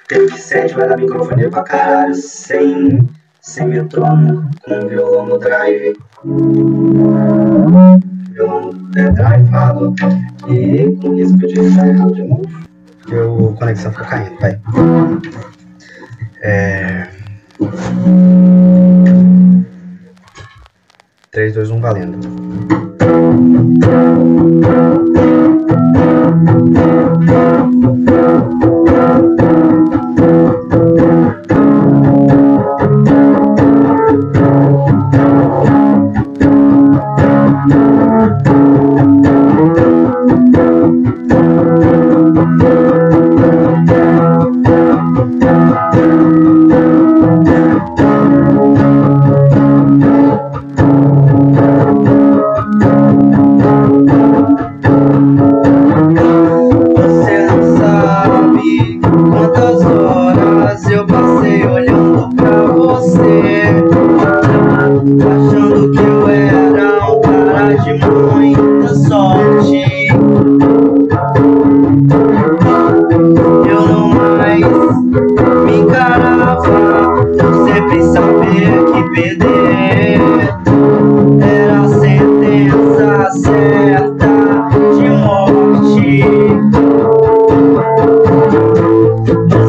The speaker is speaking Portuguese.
Take 7 vai dar microfone pra caralho, sem metrônomo, com violão no drive. Violão é drivado e com risco de sair errado de novo. Porque a conexão fica caindo, vai. 3, 2, 1, valendo. Você não sabe quantas horas eu passei olhando pra você, achando que eu era um cara de muita sorte. Eu não mais me encarava por sempre saber que perder era a sentença certa de morte.